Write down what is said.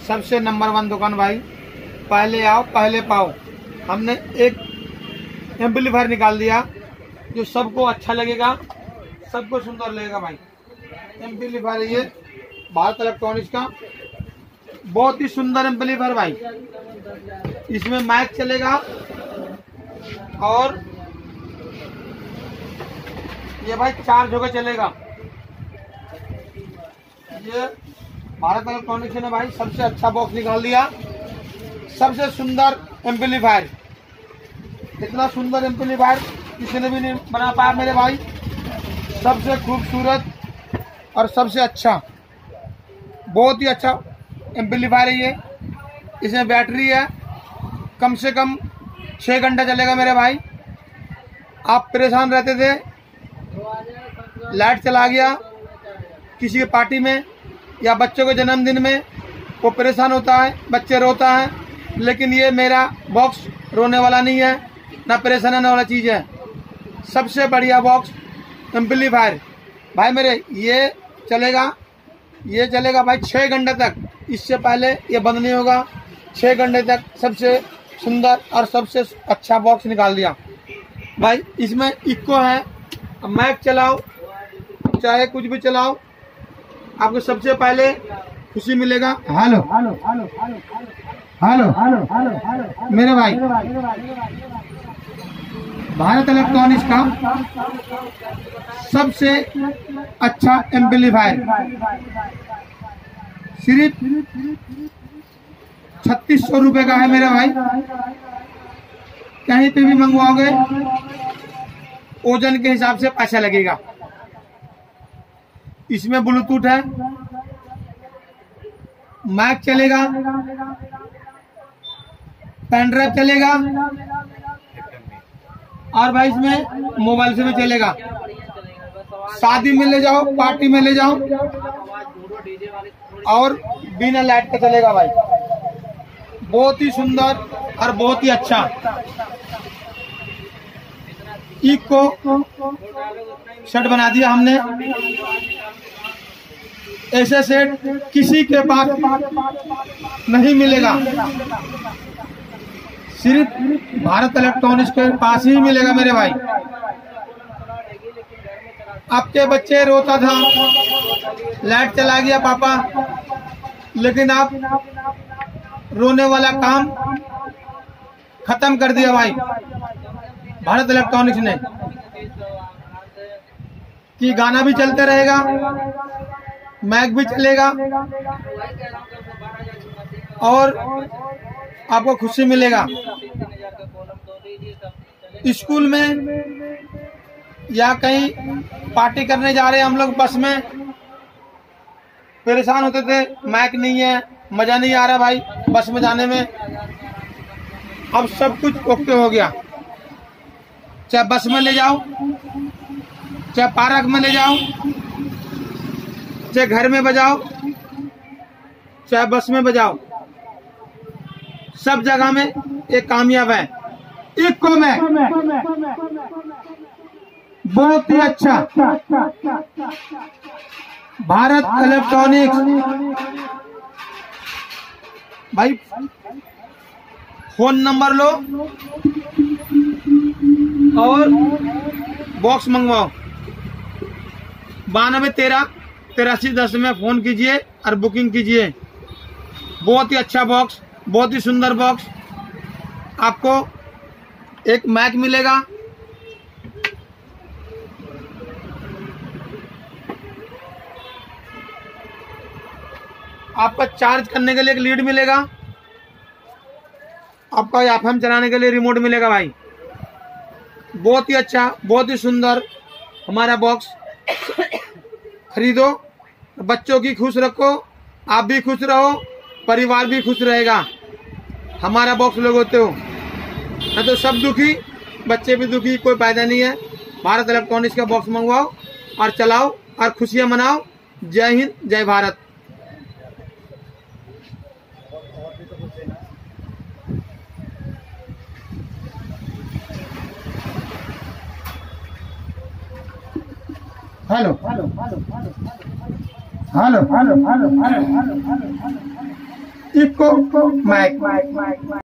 सबसे नंबर 1 दुकान भाई। पहले आओ पहले पाओ। हमने एक एम्पलीफायर निकाल दिया जो सबको अच्छा लगेगा, सबको सुंदर लगेगा भाई। एम्पलीफायर ये भारत इलेक्ट्रॉनिक्स का बहुत ही सुंदर एम्पलीफायर भाई। इसमें माइक चलेगा और ये भाई चार्ज होकर चलेगा। ये भारत इलेक्ट्रॉनिक्स ने भाई सबसे अच्छा बॉक्स निकाल दिया, सबसे सुंदर एम्पलीफायर। इतना सुंदर एम्पलीफायर किसी ने भी नहीं बना पाया मेरे भाई। सबसे खूबसूरत और सबसे अच्छा, बहुत ही अच्छा एम्पलीफायर है ये। इसमें बैटरी है, कम से कम 6 घंटा चलेगा मेरे भाई। आप परेशान रहते थे, लाइट चला गया किसी की पार्टी में या बच्चों के जन्मदिन में, वो परेशान होता है, बच्चे रोता है, लेकिन ये मेरा बॉक्स रोने वाला नहीं है, ना परेशान होने वाला चीज़ है। सबसे बढ़िया बॉक्स एम्पलीफायर भाई मेरे। ये चलेगा भाई 6 घंटे तक। इससे पहले ये बंद नहीं होगा। 6 घंटे तक सबसे सुंदर और सबसे अच्छा बॉक्स निकाल दिया भाई। इसमें इको है, माइक चलाओ चाहे कुछ भी चलाओ, आपको सबसे पहले खुशी मिलेगा। Hello hello hello hello hello hello मेरे भाई, भारत इलेक्ट्रॉनिक्स का सबसे अच्छा एम्पलीफायर सिर्फ 3600 रुपये का है मेरे भाई। कहीं पे भी मंगवाओगे ओजन के हिसाब से पैसा लगेगा। इसमें ब्लूटूथ है, माइक चलेगा, पेन ड्राइव चलेगा और भाई इसमें मोबाइल से भी चलेगा। शादी में ले जाओ, पार्टी में ले जाओ और बिना लाइट का चलेगा भाई। बहुत ही सुंदर और बहुत ही अच्छा। इको सेट बना दिया हमने। ऐसे सेट किसी के पास नहीं मिलेगा, सिर्फ भारत इलेक्ट्रॉनिक्स के पास ही मिलेगा मेरे भाई। आपके बच्चे रोता था, लाइट चला गया पापा, लेकिन आप रोने वाला काम खत्म कर दिया भाई भारत इलेक्ट्रॉनिक्स ने। कि गाना भी चलते रहेगा, माइक भी चलेगा और आपको खुशी मिलेगा। स्कूल में या कहीं पार्टी करने जा रहे हैं हम लोग, बस में परेशान होते थे, माइक नहीं है, मजा नहीं आ रहा भाई बस में जाने में। अब सब कुछ ओके हो गया। चाहे बस में ले जाओ, चाहे पार्क में ले जाओ, चाहे घर में बजाओ, चाहे बस में बजाओ, सब जगह में एक कामयाब है। इको में बहुत ही अच्छा भारत इलेक्ट्रॉनिक्स भाई। फोन नंबर लो और बॉक्स मंगवाओ। 9213-8310 में फोन कीजिए और बुकिंग कीजिए। बहुत ही अच्छा बॉक्स, बहुत ही सुंदर बॉक्स। आपको एक माइक मिलेगा, आपका चार्ज करने के लिए एक लीड मिलेगा, आपका एफएम चलाने के लिए रिमोट मिलेगा भाई। बहुत ही अच्छा, बहुत ही सुंदर हमारा बॉक्स। खरीदो, बच्चों की खुश रखो, आप भी खुश रहो, परिवार भी खुश रहेगा। हमारा बॉक्स लोग होते हो न तो सब दुखी, बच्चे भी दुखी, कोई फायदा नहीं है। भारत इलेक्ट्रॉनिक्स का बॉक्स मंगवाओ और चलाओ और खुशियां मनाओ। जय हिंद, जय Bharat. Hello hello hello hello hello hello hello hello. Echo mic.